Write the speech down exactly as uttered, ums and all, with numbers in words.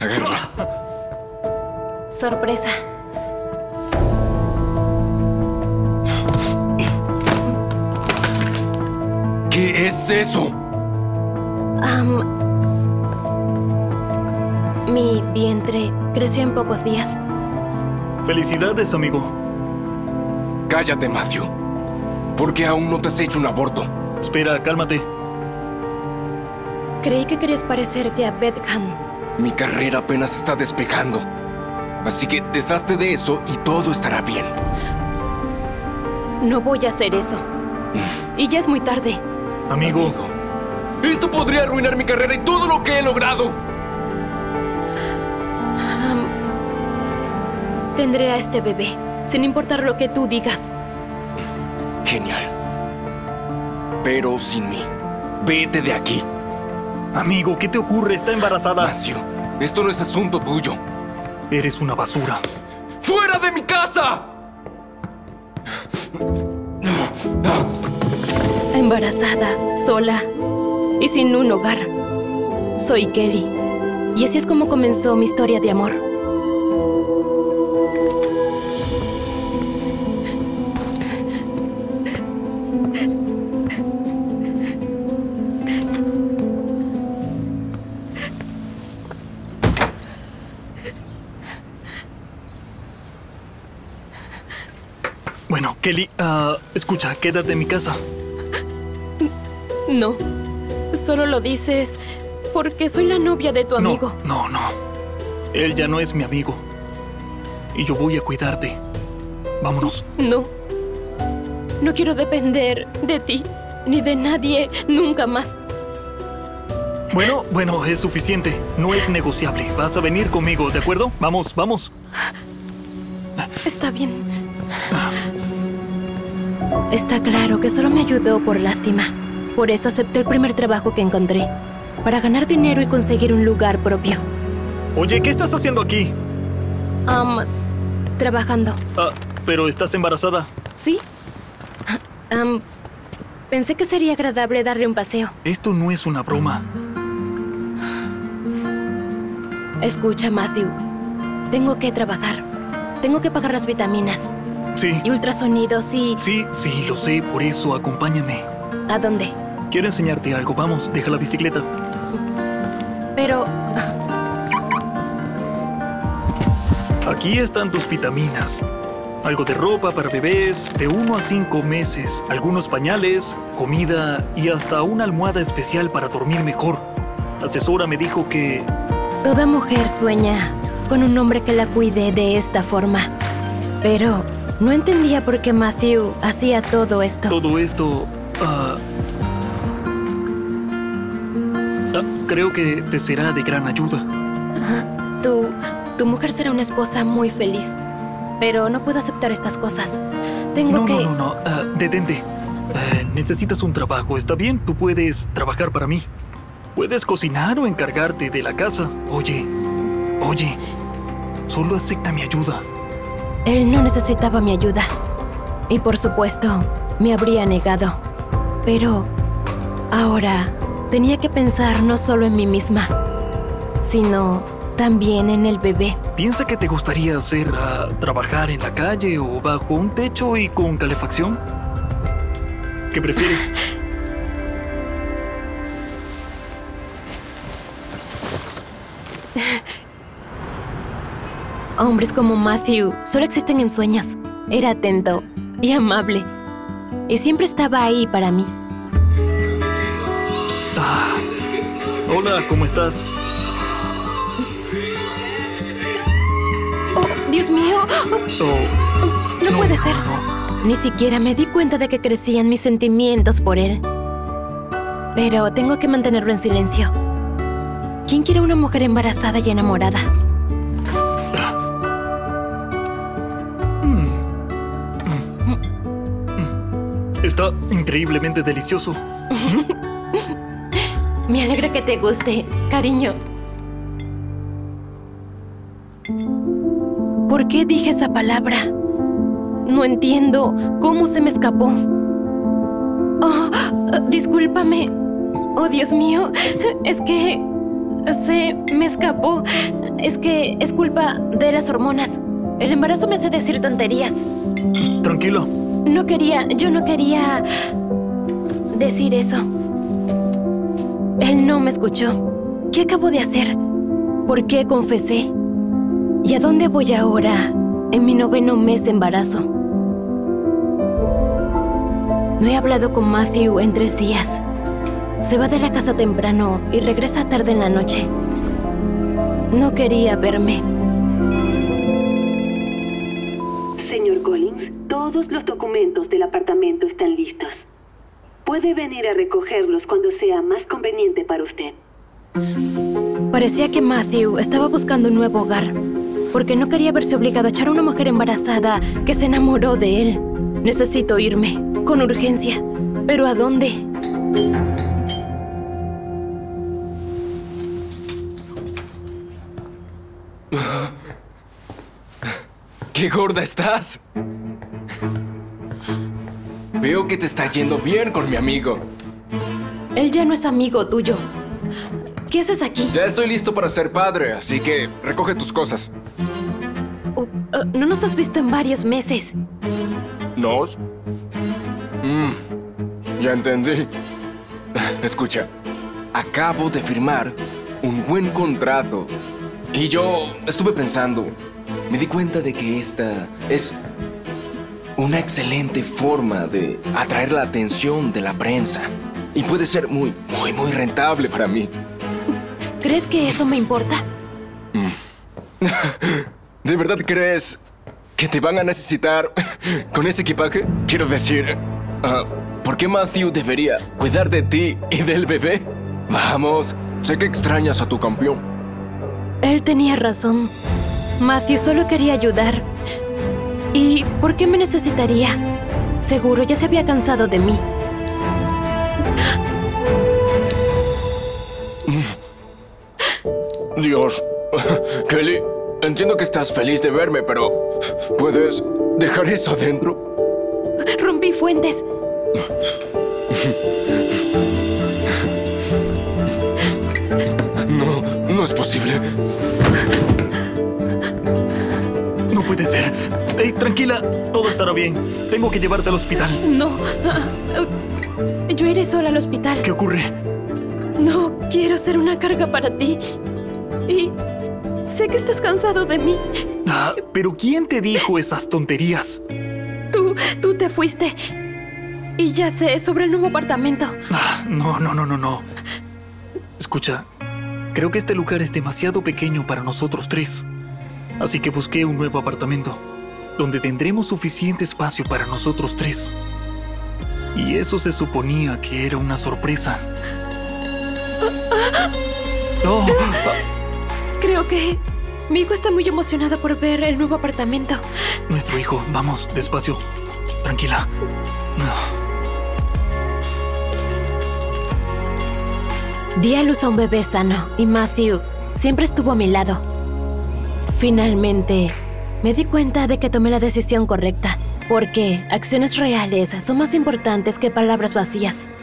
Agárrala. Sorpresa. ¿Qué es eso? Um, mi vientre creció en pocos días. Felicidades, amigo. Cállate, Matthew. ¿Por qué aún no te has hecho un aborto? Espera, cálmate. Creí que querías parecerte a Beckham. Mi carrera apenas está despegando. Así que deshazte de eso y todo estará bien. No voy a hacer eso. Y ya es muy tarde. Amigo. Amigo. Esto podría arruinar mi carrera y todo lo que he logrado. Um, tendré a este bebé, sin importar lo que tú digas. Genial. Pero sin mí. Vete de aquí. Amigo, ¿qué te ocurre? Está embarazada. Matthew, esto no es asunto tuyo. Eres una basura. ¡Fuera de mi casa! Embarazada, sola y sin un hogar. Soy Kelly. Y así es como comenzó mi historia de amor. Bueno, Kelly, uh, escucha, quédate en mi casa. No, solo lo dices porque soy la novia de tu amigo. No, no, no. Él ya no es mi amigo. Y yo voy a cuidarte. Vámonos. No. No quiero depender de ti, ni de nadie, nunca más. Bueno, bueno, es suficiente. No es negociable. Vas a venir conmigo, ¿de acuerdo? Vamos, vamos. Está bien. Está claro que solo me ayudó por lástima. Por eso acepté el primer trabajo que encontré. Para ganar dinero y conseguir un lugar propio. Oye, ¿qué estás haciendo aquí? Um, trabajando. Ah, pero estás embarazada. ¿Sí? Um, pensé que sería agradable darle un paseo. Esto no es una broma. Escucha, Matthew. Tengo que trabajar. Tengo que pagar las vitaminas. Sí. Y ultrasonidos y... Sí, sí, lo sé. Por eso, acompáñame. ¿A dónde? Quiero enseñarte algo. Vamos, deja la bicicleta. Pero... Aquí están tus vitaminas. Algo de ropa para bebés de uno a cinco meses. Algunos pañales, comida y hasta una almohada especial para dormir mejor. La asesora me dijo que... Toda mujer sueña con un hombre que la cuide de esta forma. Pero no entendía por qué Matthew hacía todo esto. Todo esto... Uh, uh, creo que te será de gran ayuda. Uh, tu, tu mujer será una esposa muy feliz. Pero no puedo aceptar estas cosas. Tengo no, que... No, no, no, uh, detente. Uh, necesitas un trabajo, ¿está bien? Tú puedes trabajar para mí. Puedes cocinar o encargarte de la casa. Oye, oye, solo acepta mi ayuda. Él no necesitaba mi ayuda. Y por supuesto, me habría negado. Pero ahora tenía que pensar no solo en mí misma, sino también en el bebé. ¿Piensa que te gustaría hacer uh, trabajar en la calle o bajo un techo y con calefacción? ¿Qué prefieres? Hombres como Matthew solo existen en sueños. Era atento y amable. Y siempre estaba ahí para mí. Ah, hola, ¿cómo estás? ¡Oh, Dios mío! Oh, no, no puede ser. No, no. Ni siquiera me di cuenta de que crecían mis sentimientos por él. Pero tengo que mantenerlo en silencio. ¿Quién quiere una mujer embarazada y enamorada? Está increíblemente delicioso. Me alegra que te guste, cariño. ¿Por qué dije esa palabra? No entiendo cómo se me escapó. Oh, discúlpame. Oh, Dios mío, es que se me escapó. es que es culpa de las hormonas. El embarazo me hace decir tonterías. Tranquilo. No quería, yo no quería decir eso. Él no me escuchó. ¿Qué acabo de hacer? ¿Por qué confesé? ¿Y a dónde voy ahora, en mi noveno mes de embarazo? No he hablado con Matthew en tres días. Se va de la casa temprano y regresa tarde en la noche. No quería verme. Señor Collins, todos los documentos del apartamento están listos. Puede venir a recogerlos cuando sea más conveniente para usted. Parecía que Matthew estaba buscando un nuevo hogar, porque no quería verse obligado a echar a una mujer embarazada que se enamoró de él. Necesito irme, con urgencia. ¿Pero a dónde? ¡Qué gorda estás! Veo que te está yendo bien con mi amigo. Él ya no es amigo tuyo. ¿Qué haces aquí? Ya estoy listo para ser padre, así que recoge tus cosas. Uh, uh, no nos has visto en varios meses. ¿Nos? Mm, ya entendí. Escucha, acabo de firmar un buen contrato. Y yo estuve pensando, me di cuenta de que esta es una excelente forma de atraer la atención de la prensa. Y puede ser muy, muy, muy rentable para mí. ¿Crees que eso me importa? Mm. ¿De verdad crees que te van a necesitar con ese equipaje? Quiero decir, uh, ¿por qué Matthew debería cuidar de ti y del bebé? Vamos, sé que extrañas a tu campeón. Él tenía razón. Matthew solo quería ayudar. ¿Y por qué me necesitaría? Seguro ya se había cansado de mí. Dios. Kelly, entiendo que estás feliz de verme, pero ¿puedes dejar eso adentro? Rompí fuentes. No, no es posible. No puede ser. Hey, tranquila, todo estará bien. Tengo que llevarte al hospital. No. Yo iré sola al hospital. ¿Qué ocurre? No quiero ser una carga para ti. Y sé que estás cansado de mí. Ah, ¿pero quién te dijo esas tonterías? Tú, tú te fuiste. Y ya sé sobre el nuevo apartamento. Ah, no, no, no, no, no. Escucha, creo que este lugar es demasiado pequeño para nosotros tres. Así que busqué un nuevo apartamento, donde tendremos suficiente espacio para nosotros tres. Y eso se suponía que era una sorpresa. Oh. Creo que mi hijo está muy emocionado por ver el nuevo apartamento. Nuestro hijo, vamos, despacio. Tranquila. Di a luz a un bebé sano y Matthew siempre estuvo a mi lado. Finalmente, me di cuenta de que tomé la decisión correcta, porque acciones reales son más importantes que palabras vacías.